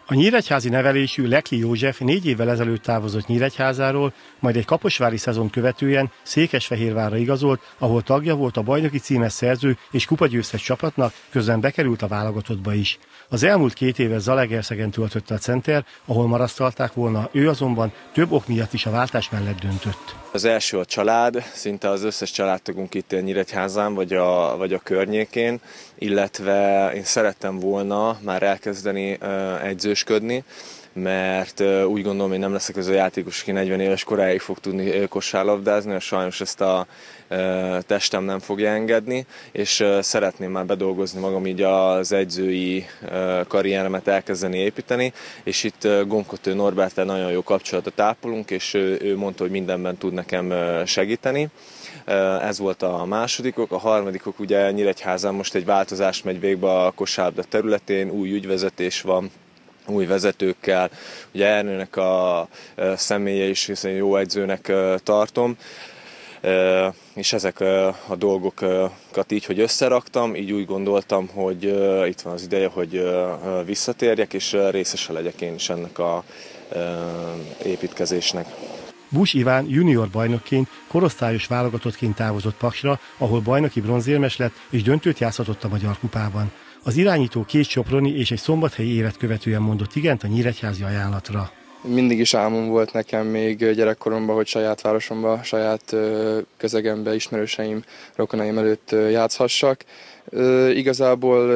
A nyíregyházi nevelésű Lekli József 4 évvel ezelőtt távozott Nyíregyházáról, majd egy kaposvári szezon követően Székesfehérvárra igazolt, ahol tagja volt a bajnoki címes szerző és kupagyőztes csapatnak, közben bekerült a válogatottba is. Az elmúlt 2 évet Zalaegerszegen töltötte a center, ahol marasztalták volna, ő azonban több ok miatt is a váltás mellett döntött. Az első a család, szinte az összes családtagunk itt él Nyíregyházán vagy a környékén, illetve én szerettem volna már elkezdeni edzősködni, mert úgy gondolom, hogy nem leszek az a játékos, aki 40 éves koráig fog tudni kosárlabdázni, és sajnos ezt a testem nem fogja engedni, és szeretném már bedolgozni magam így az edzői karrieremet elkezdeni építeni, és itt Gombkötő Norberttel nagyon jó kapcsolatot ápolunk, és ő mondta, hogy mindenben tud nekem segíteni. Ez volt a másodikok. A harmadikok, ugye Nyíregyházán most egy változás megy végbe a kosárlabda területén, új ügyvezetés van, új vezetőkkel, ugye Ernőnek a személye is, hiszen jó edzőnek tartom, és ezek a dolgokat így, hogy összeraktam, így úgy gondoltam, hogy itt van az ideje, hogy visszatérjek, és részese legyek én is ennek a építkezésnek. Busch Iván junior bajnokként, korosztályos válogatottként távozott Paksra, ahol bajnoki bronzérmes lett és döntőt játszhatott a Magyar Kupában. Az irányító 2 soproni és egy szombathelyi évet követően mondott igent a nyíregyházi ajánlatra. Mindig is álmom volt nekem még gyerekkoromban, hogy saját városomban, saját közegemben, ismerőseim, rokonaim előtt játszhassak. Igazából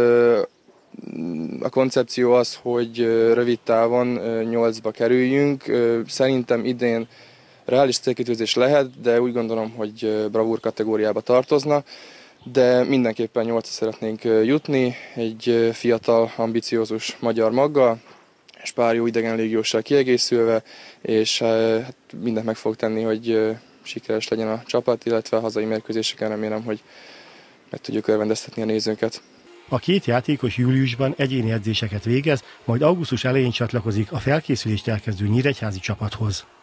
a koncepció az, hogy rövid távon 8-ba kerüljünk. Szerintem idén reális célkitűzés lehet, de úgy gondolom, hogy bravúr kategóriába tartozna. De mindenképpen 8-ra szeretnénk jutni, egy fiatal, ambiciózus magyar maggal, és pár jó idegen légióssal kiegészülve, és hát mindent meg fog tenni, hogy sikeres legyen a csapat, illetve a hazai mérkőzéseken remélem, hogy meg tudjuk örvendeztetni a nézőnket. A 2 játékos júliusban egyéni edzéseket végez, majd augusztus elején csatlakozik a felkészülést elkezdő nyíregyházi csapathoz.